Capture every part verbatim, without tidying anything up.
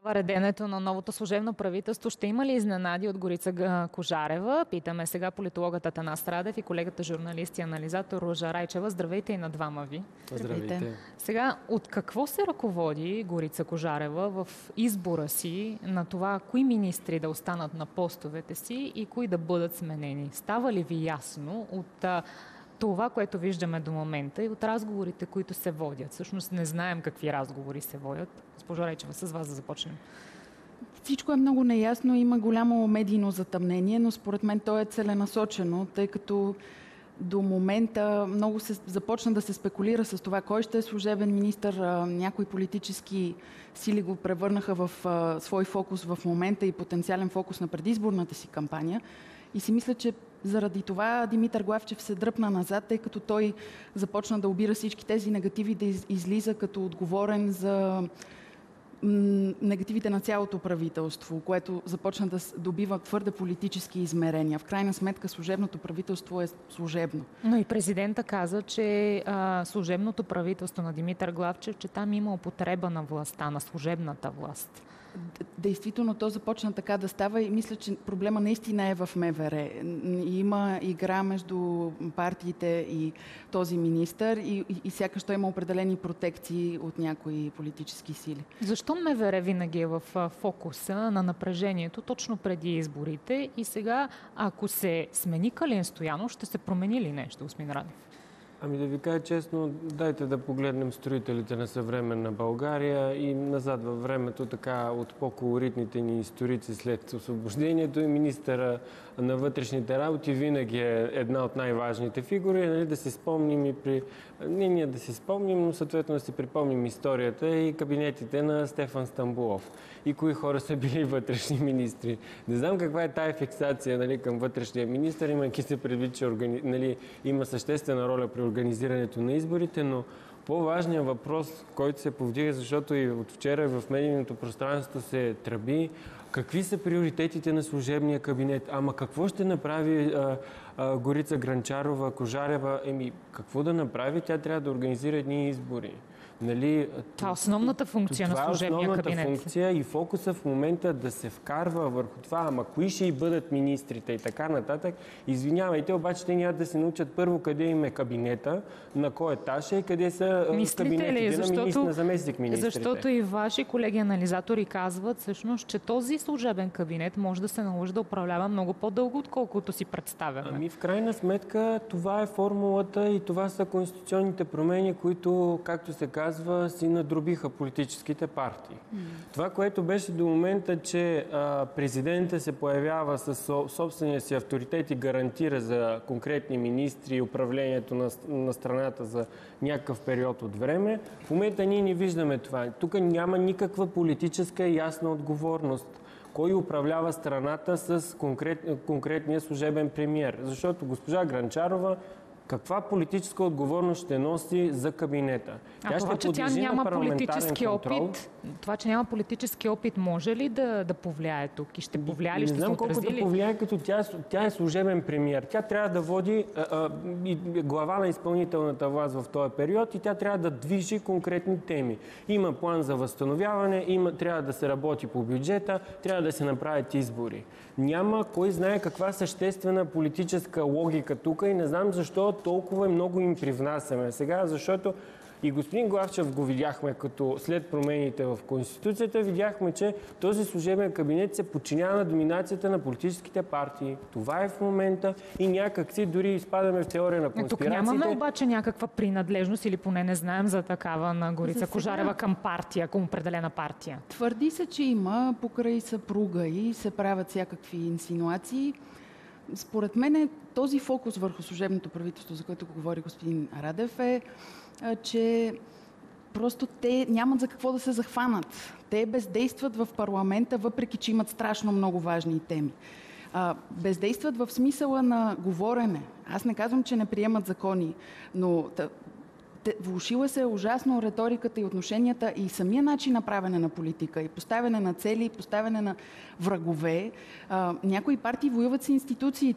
Реденето на новото служебно правителство ще има ли изненади от Горица Кожарева? Питаме сега политологът Атанас Радев и колегата журналист и анализатор Ружа Райчева. Здравейте и на двама ви. Здравейте. Сега, от какво се ръководи Горица Кожарева в избора си на това, кои министри да останат на постовете си и кои да бъдат сменени? Става ли ви ясно от това, което виждаме до момента и от разговорите, които се водят? Всъщност не знаем какви разговори се водят. Госпожо Райчева, с вас да започнем. Всичко е много неясно, има голямо медийно затъмнение, но според мен то е целенасочено, тъй като до момента много се започна да се спекулира с това кой ще е служебен министър. Някои политически сили го превърнаха в свой фокус в момента и потенциален фокус на предизборната си кампания. И си мисля, че заради това Димитър Главчев се дръпна назад, тъй като той започна да обира всички тези негативи, да излиза като отговорен за негативите на цялото правителство, което започна да добива твърде политически измерения. В крайна сметка служебното правителство е служебно. Но и президента каза, че а, служебното правителство на Димитър Главчев, че там има употреба на властта, на служебната власт. Действително то започна така да става и мисля, че проблема наистина е в МВР. Има игра между партиите и този министър и, и, и сякаш той има определени протекции от някои политически сили. Защо МВР винаги е в фокуса на напрежението точно преди изборите и сега, ако се смени Калин Стоянов, ще се промени ли нещо, господин Радев? Ами да ви кажа честно, дайте да погледнем строителите на съвременна България и назад във времето, така от по-колоритните ни историци след освобождението и министъра на вътрешните работи винаги е една от най-важните фигури, нали, да си спомним и при... Не ние да си спомним, но съответно да си припомним историята и кабинетите на Стефан Стамболов и кои хора са били вътрешни министри. Не знам каква е тая фиксация, нали, към вътрешния министър, имайки се предвид, че органи... нали, има съществена роля при организирането на изборите, но по-важният въпрос, който се повдига, защото и от вчера в медийното пространство се тръби, какви са приоритетите на служебния кабинет? Ама какво ще направи а, а, Горица Гранчарова, Кожарева? Еми, какво да направи? Тя трябва да организира едни избори. Нали, това е основната функция на служебния кабинет. Това е основната функция и фокуса в момента да се вкарва върху това, ама кои ще и бъдат министрите и така нататък. Извинявайте, обаче те няма да се научат първо къде им е кабинета, на кой етаж е и къде са мислите кабинетите ли? Защото, на, министр, на заместник министрите. Защото и ваши колеги анализатори казват всъщност, че този служебен кабинет може да се наложи да управлява много по-дълго, отколкото си представяме. Ами в крайна сметка това е формулата и това са конституционните промени, които, както се казва, казва, си надробиха политическите партии. Mm. Това, което беше до момента, че а, президентът се появява със собствения си авторитет и гарантира за конкретни министри и управлението на, на страната за някакъв период от време, в момента ние не виждаме това. Тук няма никаква политическа и ясна отговорност. Кой управлява страната с конкрет, конкретния служебен премиер? Защото госпожа Гранчарова каква политическа отговорност ще носи за кабинета? А тя това, ще че тя няма политически контрол. опит, това, че няма политически опит, може ли да, да повлияе тук? И ще повлияе ли, ще се отрази ли? Не знам колко да повлияе, като тя, тя е служебен премиер. Тя трябва да води а, а, глава на изпълнителната власт в този период и тя трябва да движи конкретни теми. Има план за възстановяване, има, трябва да се работи по бюджета, трябва да се направят избори. Няма кой знае каква съществена политическа логика тук и не знам защо толкова много им привнасяме сега, защото и господин Главчев го видяхме, като след промените в Конституцията, видяхме, че този служебен кабинет се подчинява на доминацията на политическите партии. Това е в момента и някак си дори изпадаме в теория на конспирациите. Тук нямаме обаче някаква принадлежност или поне не знаем за такава на Горица Кожарева към партия, към определена партия. Твърди се, че има покрай съпруга и се правят всякакви инсинуации. Според мен този фокус върху служебното правителство, за което говори господин Радев, е, че просто те нямат за какво да се захванат. Те бездействат в парламента, въпреки че имат страшно много важни теми. Бездействат в смисъла на говорене. Аз не казвам, че не приемат закони, но влошила се ужасно риториката и отношенията и самия начин на правене на политика и поставяне на цели, и поставяне на врагове. А, някои партии воюват с институциите.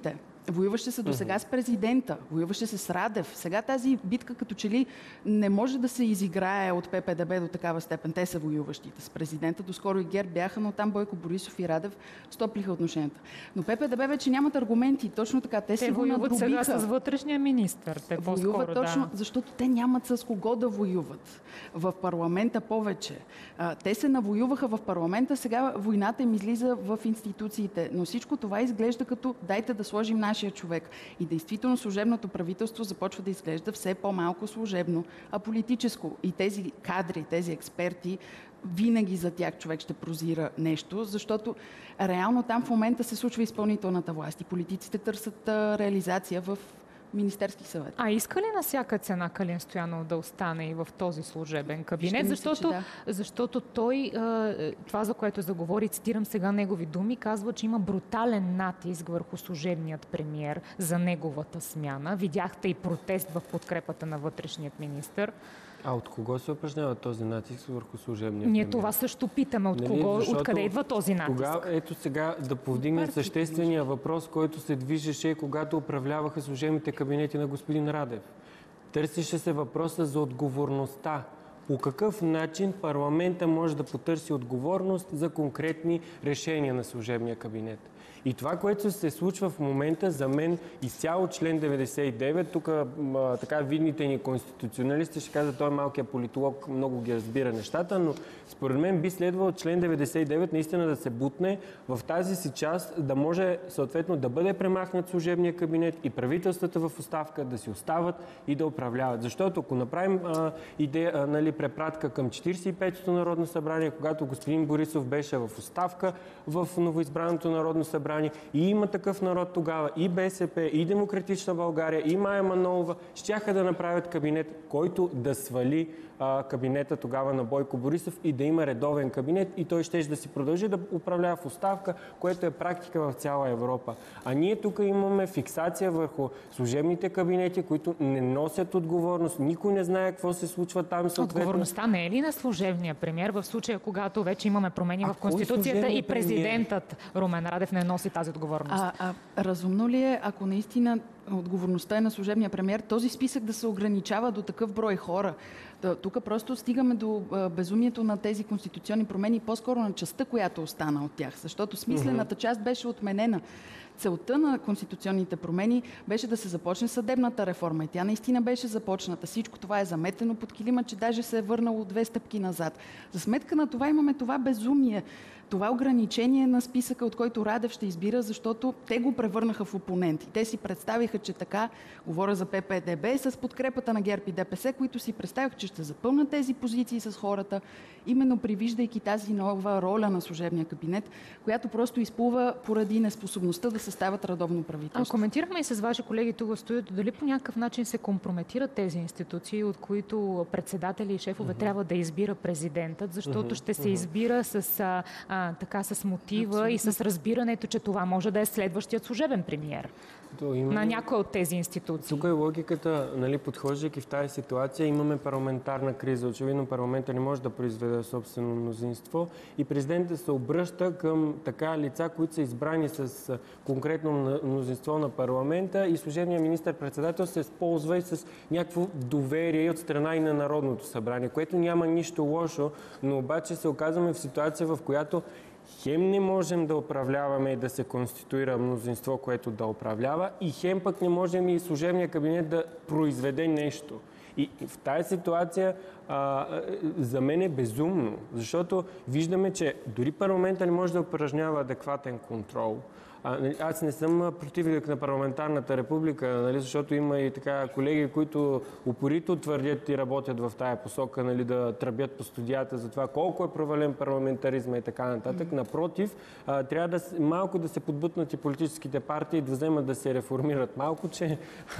воюваше се до сега с президента, воюваше се с Радев. Сега тази битка като че ли не може да се изиграе от П П Д Б до такава степен. Те са воюващите с президента. Доскоро и ГЕРБ бяха, но там Бойко Борисов и Радев стоплиха отношенията. Но П П Д Б вече нямат аргументи. Точно така. Те, те се воюват сега с вътрешния министър. Те воюват точно, да. защото те нямат с кого да воюват. В парламента повече. А, те се навоюваха в парламента, сега войната им излиза в институциите. Но всичко това изглежда като дайте да сложим нашия човек. И действително служебното правителство започва да изглежда все по-малко служебно, а политическо. И тези кадри, тези експерти, винаги за тях човек ще прозира нещо, защото реално там в момента се случва изпълнителната власт и политиците търсят реализация в Министерски съвет. А иска ли на всяка цена Калин Стоянов да остане и в този служебен кабинет? Мисля, защото, да. защото той, това за което заговори, цитирам сега негови думи, казва, че има брутален натиск върху служебният премиер за неговата смяна. Видяхте и протест в подкрепата на вътрешният министър. А от кого се упражнява този натиск върху служебния Ние премиер? това също питаме. От нали? кого, Защото откъде идва този натиск? Тогава, ето сега да повдигне съществения въпрос, който се движеше, когато управляваха служебните кабинети на господин Радев. Търсеше се въпроса за отговорността. По какъв начин парламента може да потърси отговорност за конкретни решения на служебния кабинет? И това, което се случва в момента, за мен изцяло член деветдесет и девет, тук така видните ни конституционалисти ще кажат, той е малкият политолог, много ги разбира нещата, но според мен би следвало член деветдесет и девет наистина да се бутне в тази си част, да може съответно да бъде премахнат служебния кабинет и правителствата в оставка да си остават и да управляват. Защото ако направим а, идея, а, нали, препратка към четиридесет и петото Народно събрание, когато господин Борисов беше в оставка в новоизбраното Народно събрание, и има такъв народ тогава, и Б С П, и Демократична България, и Мая Манолова, щяха да направят кабинет, който да свали а, кабинета тогава на Бойко Борисов и да има редовен кабинет и той ще да си продължи да управлява в оставка, което е практика в цяла Европа. А ние тук имаме фиксация върху служебните кабинети, които не носят отговорност. Никой не знае какво се случва там. Съответно. Отговорността не е ли на служебния премиер в случая, когато вече имаме промени а в Конституцията и президентът Румен Радев не носи тази отговорност? А, а разумно ли е, ако наистина отговорността е на служебния премиер, този списък да се ограничава до такъв брой хора? Тук просто стигаме до безумието на тези конституционни промени, по-скоро на частта, която остана от тях, защото смислената част беше отменена. Целта на конституционните промени беше да се започне съдебната реформа и тя наистина беше започната. Всичко това е заметено под килима, че даже се е върнало две стъпки назад. За сметка на това имаме това безумие, това ограничение на списъка, от който Радев ще избира, защото те го превърнаха в опоненти. Те си представиха, че така, говоря за П П Д Б, с подкрепата на ГЕРБ и Д П С, които си представиха, че ще запълнат тези позиции с хората, именно привиждайки тази нова роля на служебния кабинет, която просто изплува поради неспособността да съставят редовно правителство. А коментирахме и с ваши колеги тук в студиото, дали по някакъв начин се компрометират тези институции, от които председатели и шефове uh-huh. трябва да избира президентът, защото uh-huh. ще се избира с, а, а, така, с мотива Абсолютно. И с разбирането, че това може да е следващият служебен премиер има... на някои от тези институции. Тук е логиката, нали, подхождайки в тази ситуация, имаме парламентарна криза. Очевидно парламента не може да произведе собствено мнозинство и президентът се обръща към така лица, които са избрани с конкретно мнозинство на парламента и служебният министър-председател се използва и с някакво доверие от страна и на Народното събрание, което няма нищо лошо, но обаче се оказваме в ситуация, в която хем не можем да управляваме и да се конституира мнозинство, което да управлява, и хем пък не можем и служебния кабинет да произведе нещо. И в тази ситуация а, за мен е безумно, защото виждаме, че дори парламента не може да упражнява адекватен контрол. А, аз не съм противник на парламентарната република, нали, защото има и така колеги, които упорито твърдят и работят в тая посока, нали, да тръбят по студията за това колко е провален парламентаризма и така нататък. Mm-hmm. Напротив, а, трябва да малко да се подбутнат и политическите партии, да вземат да се реформират малко, че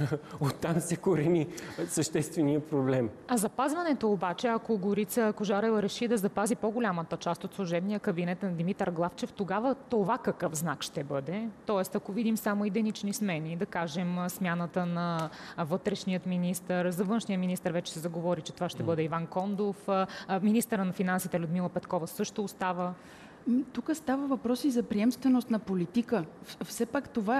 оттам се корени съществения проблем. А запазването обаче, ако Горица Кожарева реши да запази по-голямата част от служебния кабинет на Димитър Главчев, тогава това какъв знак ще бъде? Тоест, ако видим само единични смени, да кажем смяната на вътрешният министър, за външния министър вече се заговори, че това ще бъде Иван Кондов, министъра на финансите Людмила Петкова също остава. Тук става въпрос и за приемственост на политика. Все пак това,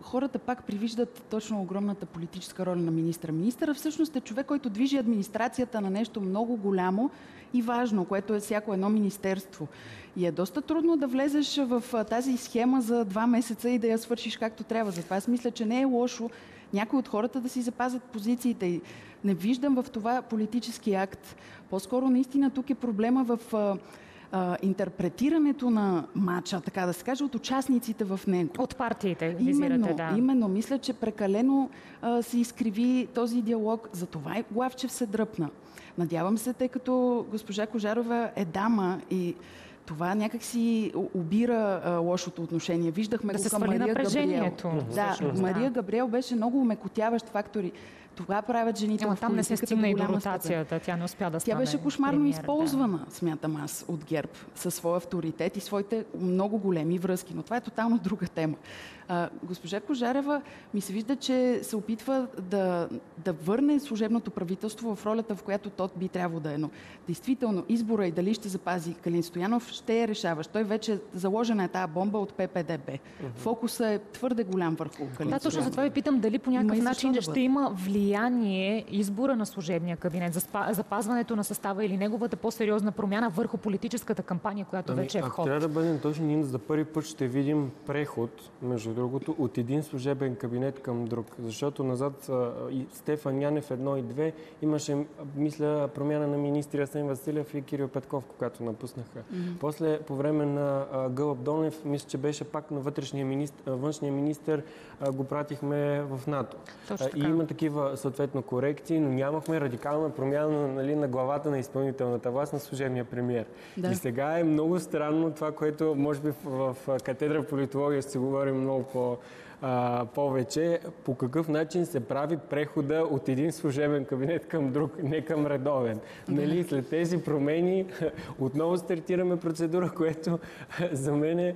хората пак привиждат точно огромната политическа роля на министъра. Министъра всъщност е човек, който движи администрацията на нещо много голямо и важно, което е всяко едно министерство. И е доста трудно да влезеш в тази схема за два месеца и да я свършиш както трябва. Затова аз мисля, че не е лошо някои от хората да си запазят позициите. И не виждам в това политически акт. По-скоро наистина тук е проблема в а, а, интерпретирането на матча, така да се каже, от участниците в него. От партиите, визирате, именно, да. Именно. Мисля, че прекалено а, се изкриви този диалог. Затова и Главчев се дръпна. Надявам се, тъй като госпожа Кожарова е дама и това някак си обира а, лошото отношение. Виждахме да го се към свали Мария Габриел. Да, всъщност, Мария да. Габриел беше много умекотяващ фактор. Това правят жените Ама в там не се стигна и до ротацията. Степен. Тя не успя да стане Тя беше кошмарно премиер, използвана, да. смятам аз, от ГЕРБ, със своя авторитет и своите много големи връзки. Но това е тотално друга тема. А, госпожа Кожарева ми се вижда, че се опитва да, да върне служебното правителство в ролята, в която то би трябвало да е. Но действително избора и дали ще запази Калин Стоянов ще я решаваш. Той вече заложена е тази бомба от П П Д Б. Uh-huh. Фокусът е твърде голям върху Калин Стоянов. Да, точно затова ви питам дали по някакъв начин да ще има влияние избора на служебния кабинет, запазването на състава или неговата по-сериозна промяна върху политическата кампания, която ами, вече е в ход. Трябва да бъдем точно, ние за първи път ще видим преход, между другото, от един служебен кабинет към друг. Защото назад и Стефан Янев едно и две имаше, мисля, промяна на министри Асен Василев и Кирил Петков, когато напуснаха. Mm-hmm. После, по време на Гълъб Донев, мисля, че беше пак на вътрешния министр, външния министър, го пратихме в НАТО. И има такива, съответно, корекции, но нямахме радикална промяна, нали, на главата на изпълнителната власт на служебния премиер. Да. И сега е много странно това, което може би в, в катедра политология ще се говорим много по, а, повече, по какъв начин се прави прехода от един служебен кабинет към друг, не към редовен. Нали, след тези промени отново стартираме процедура, което за мен е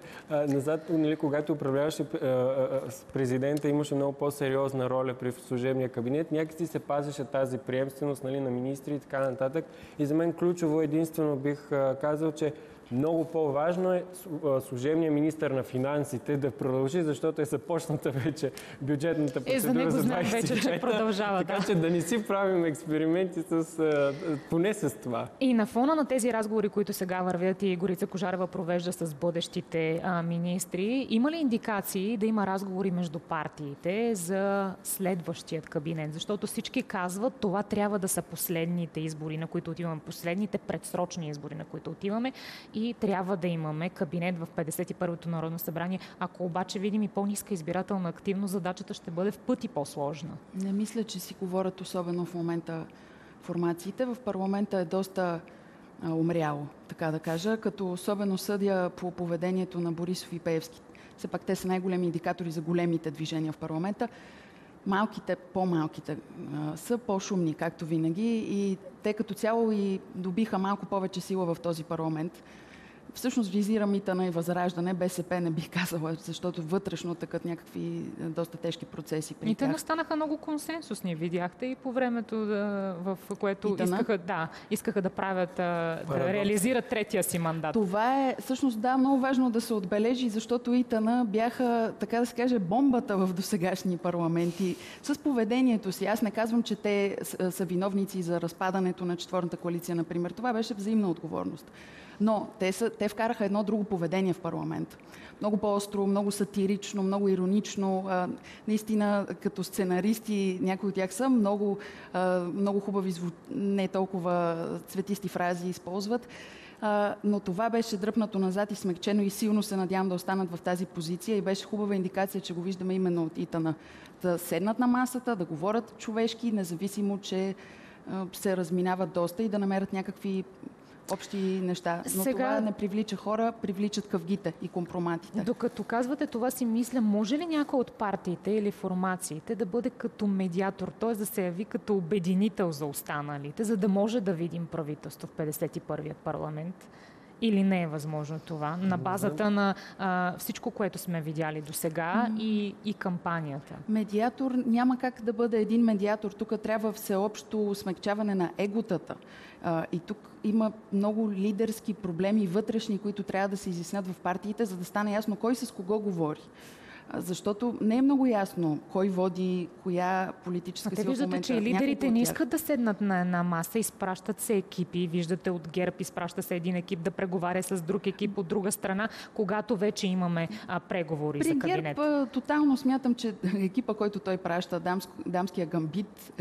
назад, нали, когато управляваше президента, имаше много по-сериозна роля при служебния кабинет. Някакси се пазеше тази приемственост, нали, на министри и така нататък. И за мен ключово единствено бих казал, че много по-важно е служебният министър на финансите да продължи, защото е започната вече бюджетната процедура. Е, за него за знаем вече, че продължава. Така да. че да не си правим експерименти с, поне с това. И на фона на тези разговори, които сега вървят и Горица Кожарева провежда с бъдещите а, министри, има ли индикации да има разговори между партиите за следващият кабинет? Защото всички казват, това трябва да са последните избори, на които отиваме, последните предсрочни избори, на които отиваме. И трябва да имаме кабинет в петдесет и първото Народно събрание. Ако обаче видим и по-ниска избирателна активност, задачата ще бъде в пъти по-сложна. Не мисля, че си говорят особено в момента формациите. В парламента е доста а, умряло, така да кажа, като особено съдя по поведението на Борисов и Пеевски. Все пак те са най-големи индикатори за големите движения в парламента. Малките, по-малките а, са по-шумни, както винаги, и те като цяло и добиха малко повече сила в този парламент. Всъщност визирам ИТН и Възраждане, БСП не бих казала, защото вътрешно такът някакви доста тежки процеси при и те тях. не станаха много консенсусни, видяхте и по времето, да, в което искаха да, искаха да правят, да реализират третия си мандат. Това е всъщност да, много важно да се отбележи, защото ИТН бяха, така да се каже, бомбата в досегашни парламенти с поведението си. Аз не казвам, че те са, са виновници за разпадането на четвърната коалиция, например. Това беше взаимна отговорност. Но те, са, те вкараха едно друго поведение в парламент. Много по-остро, много сатирично, много иронично. А, наистина, като сценаристи, някои от тях са много, а, много хубави, не толкова цветисти фрази използват. А, но това беше дръпнато назад и смекчено и силно се надявам да останат в тази позиция и беше хубава индикация, че го виждаме именно от ИТН. Да седнат на масата, да говорят човешки, независимо, че а, се разминават доста и да намерят някакви общи неща. Но сега това не привлича хора, привличат къвгите и компроматите. Докато казвате това, си мисля, може ли някой от партиите или формациите да бъде като медиатор, т.е. да се яви като обединител за останалите, за да може да видим правителство в петдесет и първият парламент? Или не е възможно това? На базата на а, всичко, което сме видяли до сега mm. и, и кампанията. Медиатор няма как да бъде един медиатор. Тук трябва всеобщо смекчаване на еготата. А, и тук има много лидерски проблеми вътрешни, които трябва да се изяснят в партиите, за да стане ясно кой с кого говори. Защото не е много ясно кой води, коя политическа сила в момента. Те виждате, че лидерите не искат да седнат на една маса, изпращат се екипи. Виждате от ГЕРБ, изпраща се един екип да преговаря с друг екип от друга страна, когато вече имаме а, преговори При за кабинет. При ГЕРБ тотално смятам, че екипа, който той праща, дамск, дамския гамбит,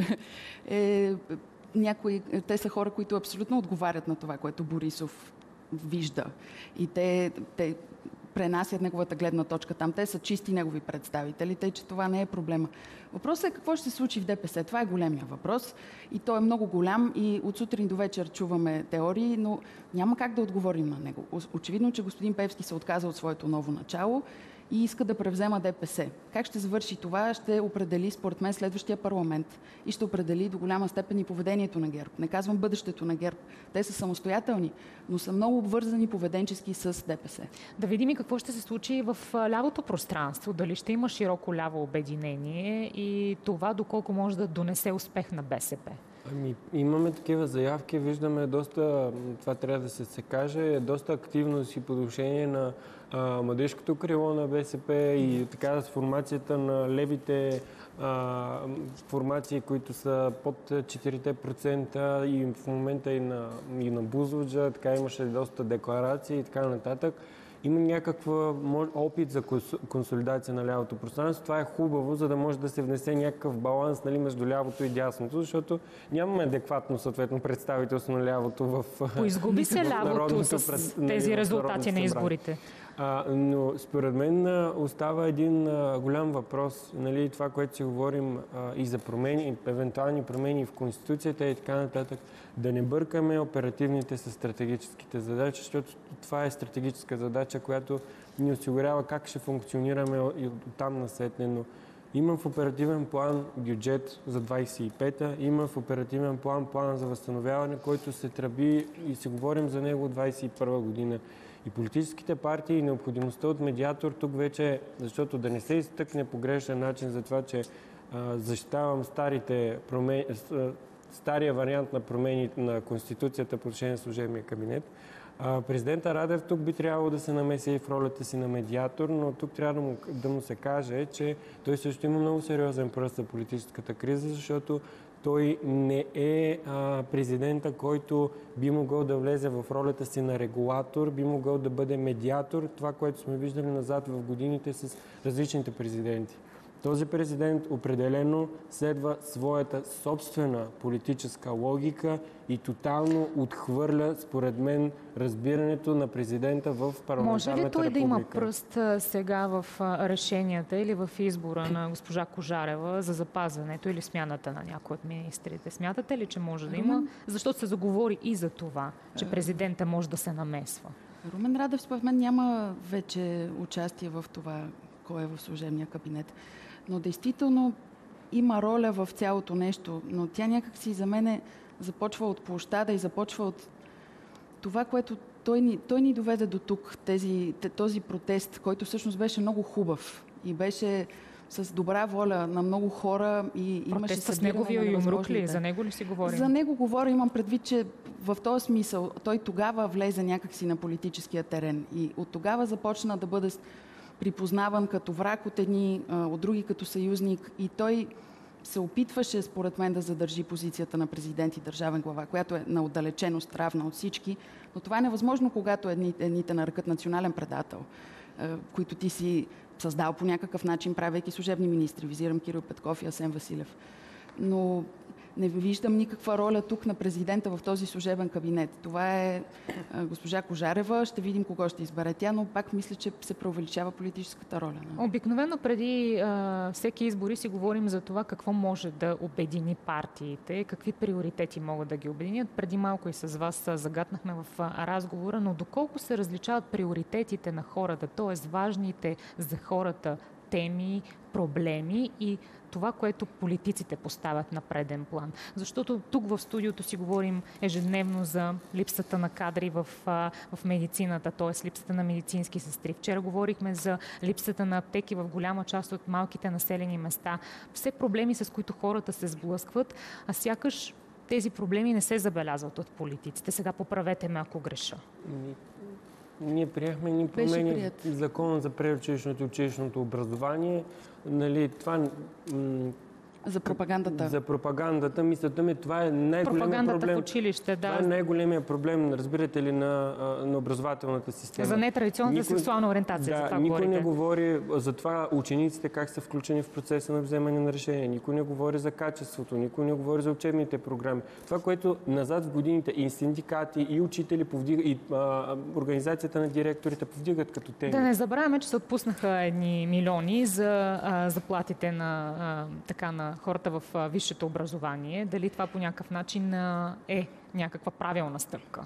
е някои, те са хора, които абсолютно отговарят на това, което Борисов вижда. И те, те пренасят неговата гледна точка там. Те са чисти негови представители, тъй че това не е проблема. Въпросът е какво ще се случи в ДПС. Това е големия въпрос и той е много голям и от сутрин до вечер чуваме теории, но няма как да отговорим на него. Очевидно, че господин Пеевски се отказа от своето ново начало и иска да превзема ДПС. Как ще завърши това, ще определи според мен следващия парламент и ще определи до голяма степен и поведението на ГЕРБ. Не казвам бъдещето на ГЕРБ. Те са самостоятелни, но са много обвързани поведенчески с ДПС. Да видим и какво ще се случи в лявото пространство. Дали ще има широко ляво обединение и това доколко може да донесе успех на БСП. Ами, имаме такива заявки, виждаме доста, това трябва да се, се каже, доста активност и по отношение на а, младежкото крило на БСП и така с формацията на левите а, формации, които са под четири процента и в момента и на, и на Бузлуджа, така имаше доста декларации и така нататък. Има някаква опит за консолидация на лявото пространство. Това е хубаво, за да може да се внесе някакъв баланс, нали, между лявото и дясното, защото нямаме адекватно съответно представителство на лявото в Поизгуби се лявото с тези резултати на изборите. А, но според мен остава един а, голям въпрос, нали, това, което си говорим а, и за промени, евентуални промени в Конституцията и така нататък, да не бъркаме оперативните с стратегическите задачи, защото това е стратегическа задача, която ни осигурява как ще функционираме и от там насетне. Но има в оперативен план бюджет за двадесет и пета, има в оперативен план план за възстановяване, който се тръби и си говорим за него от двадесет и първа година. И политическите партии и необходимостта от медиатор тук вече, защото да не се изтъкне по грешен начин за това, че а, защитавам старите промени, стария вариант на промени на Конституцията по отношение на служебния кабинет. А, президента Радев тук би трябвало да се намеси и в ролята си на медиатор, но тук трябва да му, да му се каже, че той също има много сериозен пръст за политическата криза, защото той не е а, президента, който би могъл да влезе в ролята си на регулатор, би могъл да бъде медиатор, това, което сме виждали назад в годините с различните президенти. Този президент определено следва своята собствена политическа логика и тотално отхвърля, според мен, разбирането на президента в парламентарната република. Може ли той да има пръст сега в решенията или в избора на госпожа Кожарева за запазването или смяната на някои от министрите? Смятате ли, че може да има? Защото се заговори и за това, че президента може да се намесва. Румен Радев, според мен, няма вече участие в това, кой е в служебния кабинет. Но действително има роля в цялото нещо, но тя някакси за мен започва от площада и започва от това, което той ни, той ни доведе до тук, тези, този протест, който всъщност беше много хубав и беше с добра воля на много хора и имаше събиране с неговия юмрук ли? За него ли си говорим? За него говоря, имам предвид, че в този смисъл той тогава влезе някакси на политическия терен и от тогава започна да бъде припознаван като враг от едни, от други като съюзник и той се опитваше, според мен, да задържи позицията на президент и държавен глава, която е на отдалеченост равна от всички, но това е невъзможно, когато едните, едните нарекат национален предател, които ти си създал по някакъв начин, правейки служебни министри. Визирам Кирил Петков и Асен Василев. Но не виждам никаква роля тук на президента в този служебен кабинет. Това е госпожа Кожарева. Ще видим кого ще избере тя, но пак мисля, че се преувеличава политическата роля. Обикновено преди а, всеки избори си говорим за това какво може да обедини партиите, какви приоритети могат да ги обединят. Преди малко и с вас загатнахме в а, разговора, но доколко се различават приоритетите на хората, т.е. важните за хората теми, проблеми и това, което политиците поставят на преден план. Защото тук в студиото си говорим ежедневно за липсата на кадри в, в медицината, т.е. липсата на медицински сестри. Вчера говорихме за липсата на аптеки в голяма част от малките населени места. Все проблеми, с които хората се сблъскват, а сякаш тези проблеми не се забелязват от политиците. Сега поправете ме, ако греша. Ние приехме ни промени в закона за предучилищното и училищното образование. Нали, това... М- За пропагандата. За пропагандата. Мисълта ми, това е най-големият проблем. В училище, да. Това е най-големият проблем, разбирате ли, на, на образователната система. За нетрадиционната никой, сексуална ориентация. Да, за това никой говорите. не говори за това учениците как са включени в процеса на вземане на решения. Никой не говори за качеството, никой не говори за учебните програми. Това, което назад в годините и синдикати, и учители, повдига, и а, организацията на директорите повдигат като теми. Да не забравяме, че се отпуснаха едни милиони за а, заплатите на, а, така, на хората в а, висшето образование. Дали това по някакъв начин а, е някаква правилна стъпка?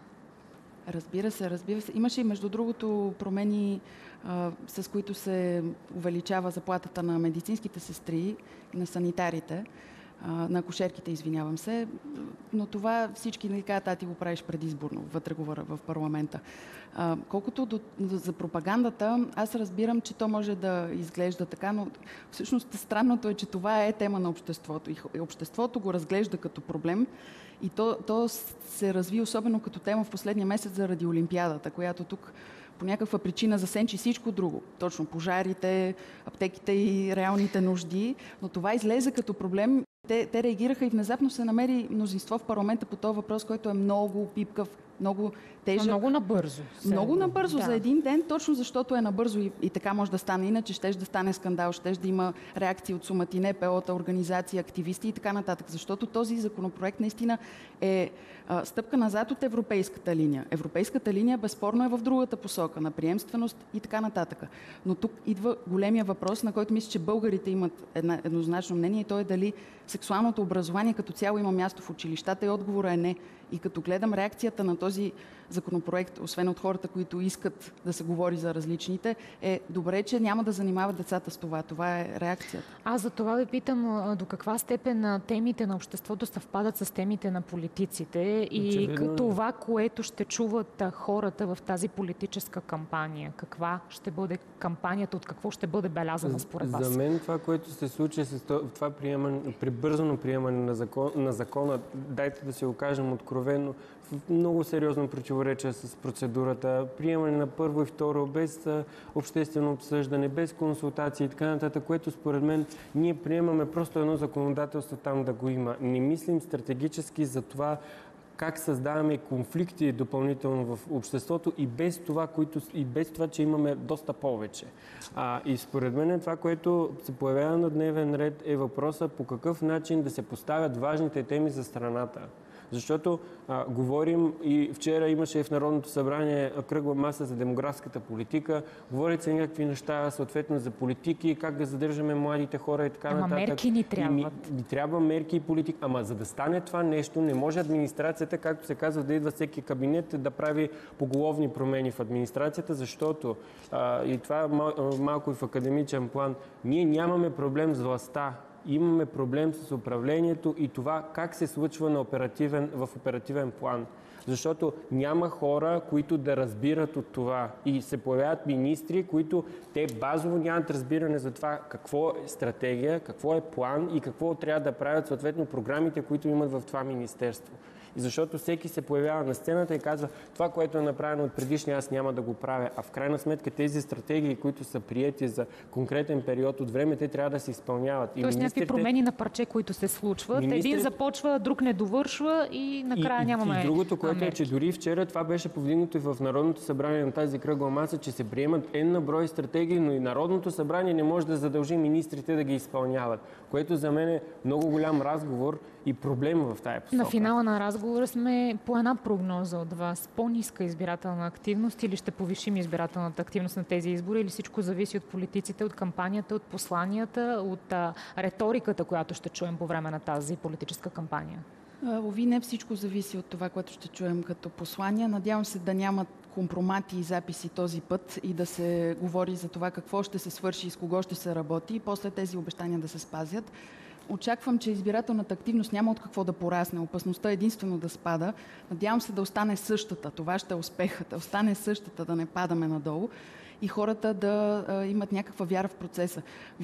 Разбира се, разбира се. Имаше и между другото промени, а, с които се увеличава заплатата на медицинските сестри и на санитарите, а, на акушерките, извинявам се. Но това всички ни казват, а ти го правиш предизборно, вътре говоря в парламента. А, колкото до, за пропагандата, аз разбирам, че то може да изглежда така, но всъщност странното е, че това е тема на обществото. И обществото го разглежда като проблем и то, то се разви особено като тема в последния месец заради Олимпиадата, която тук по някаква причина засенчи всичко друго. Точно пожарите, аптеките и реалните нужди. Но това излезе като проблем. Те, те реагираха и внезапно се намери мнозинство в парламента по този въпрос, който е много пипкав, много тежък. Много набързо. Много набързо да. За един ден, точно защото е набързо и, и така може да стане. Иначе щеш да стане скандал, щеш да има реакции от сумати, НПО-та, организации, активисти и така нататък. Защото този законопроект наистина е а, стъпка назад от европейската линия. Европейската линия безспорно е в другата посока, на приемственост и така нататък. Но тук идва големия въпрос, на който мисля, че българите имат една, еднозначно мнение, и то е дали сексуалното образование като цяло има място в училищата, и отговора е не. И като гледам реакцията на този законопроект, освен от хората, които искат да се говори за различните, е добре, че няма да занимават децата с това. Това е реакцията. Аз за това ви питам до каква степен темите на обществото съвпадат с темите на политиците и Очевидно. Това, което ще чуват хората в тази политическа кампания. Каква ще бъде кампанията, от какво ще бъде белязана според вас? За мен това, което се случи с това приемане, прибързано приемане на, закон, на закона, дайте да се го кажем откровено, в много сериозно противоречие с процедурата, приемане на първо и второ, без обществено обсъждане, без консултации и така нататък, което според мен ние приемаме просто едно законодателство там да го има. Не мислим стратегически за това как създаваме конфликти допълнително в обществото и без това, които, и без това, че имаме доста повече. А, и според мен това, което се появява на дневен ред, е въпроса по какъв начин да се поставят важните теми за страната. Защото а, говорим и вчера имаше в Народното събрание кръгла маса за демографската политика, говорят се някакви неща, съответно за политики, как да задържаме младите хора и така Ама нататък. мерки ни трябват. И, ни трябва мерки и политика. Ама за да стане това нещо, не може администрацията, както се казва, да идва всеки кабинет да прави поголовни промени в администрацията, защото а, и това мал, малко и в академичен план, ние нямаме проблем с властта. Имаме проблем с управлението и това как се случва на оперативен, в оперативен план. Защото няма хора, които да разбират от това. И се появяват министри, които те базово нямат разбиране за това какво е стратегия, какво е план и какво трябва да правят съответно програмите, които имат в това министерство. И защото всеки се появява на сцената и казва, това, което е направено от предишния, аз няма да го правя. А в крайна сметка тези стратегии, които са приети за конкретен период от време, те трябва да се изпълняват. Тоест министрите... някакви промени на парче, които се случват. Министрите... Един започва, друг не довършва и накрая и, нямаме. И другото, което мерки. е, че дори вчера това беше повдигнато и в Народното събрание на тази кръгла маса, че се приемат N на брой стратегии, но и Народното събрание не може да задължи министрите да ги изпълняват. Което за мен е много голям разговор и проблем в тая посока. На финала на разговора сме по една прогноза от вас. По-ниска избирателна активност или ще повишим избирателната активност на тези избори, или всичко зависи от политиците, от кампанията, от посланията, от а, риториката, която ще чуем по време на тази политическа кампания? Ови, не всичко зависи от това, което ще чуем като послания. Надявам се да нямат компромати и записи този път и да се говори за това какво ще се свърши и с кого ще се работи и после тези обещания да се спазят. Очаквам, че избирателната активност няма от какво да порасне. Опасността е единствено да спада. Надявам се да остане същата. Това ще е успехът. Да остане същата, да не падаме надолу и хората да а, имат някаква вяра в процеса.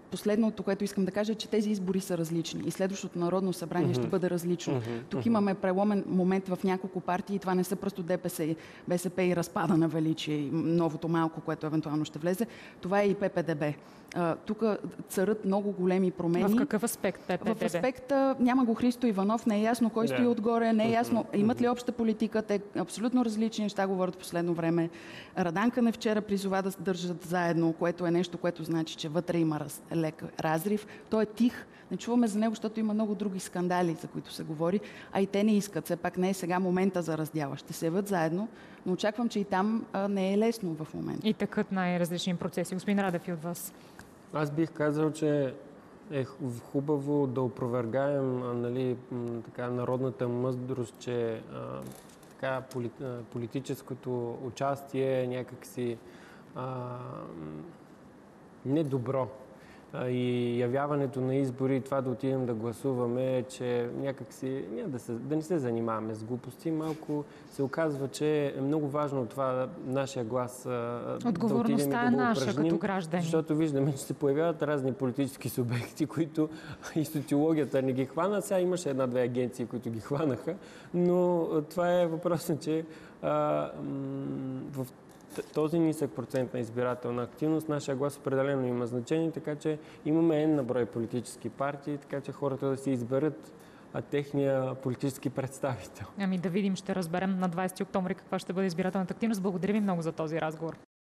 последното, което искам да кажа, е, че тези избори са различни и следващото Народно събрание mm-hmm. ще бъде различно. Mm-hmm. Тук mm-hmm. имаме преломен момент в няколко партии и това не са просто ДПС, БСП и разпада на величие и новото малко, което евентуално ще влезе. Това е и ППДБ. Тук царят много големи промени. В какъв аспект ППДБ? В аспекта няма го Христо Иванов, не е ясно кой yeah. стои отгоре, не е ясно mm-hmm. имат ли обща политика, те абсолютно различни неща говорят в последно време. Радан не вчера призова да държат заедно, което е нещо, което значи, че вътре има раз, лек разрив. Той е тих. Не чуваме за него, защото има много други скандали, за които се говори, а и те не искат. Все пак не е сега момента за раздяла. Ще се явят заедно, но очаквам, че и там а, не е лесно в момента. И такът най-различни процеси. Господин Радев, и от вас. Аз бих казал, че е хубаво да опровергаем нали, така, народната мъдрост, че а, така, политическото участие е някакси а, недобро. И явяването на избори, това да отидем да гласуваме, че някакси няма да, се, да не се занимаваме с глупости. Малко се оказва, че е много важно това нашия глас отговорността да отидем и да го е наша упражним, като граждани. Защото виждаме, че се появяват разни политически субекти, които и социологията не ги хвана. Сега имаше една-две агенции, които ги хванаха, но това е въпросът, че а, в този нисък процент на избирателна активност, нашия глас определено има значение, така че имаме една брой политически партии, така че хората да си изберат а, техния политически представител. Ами да видим, ще разберем на двадесети октомври каква ще бъде избирателната активност. Благодаря ви много за този разговор.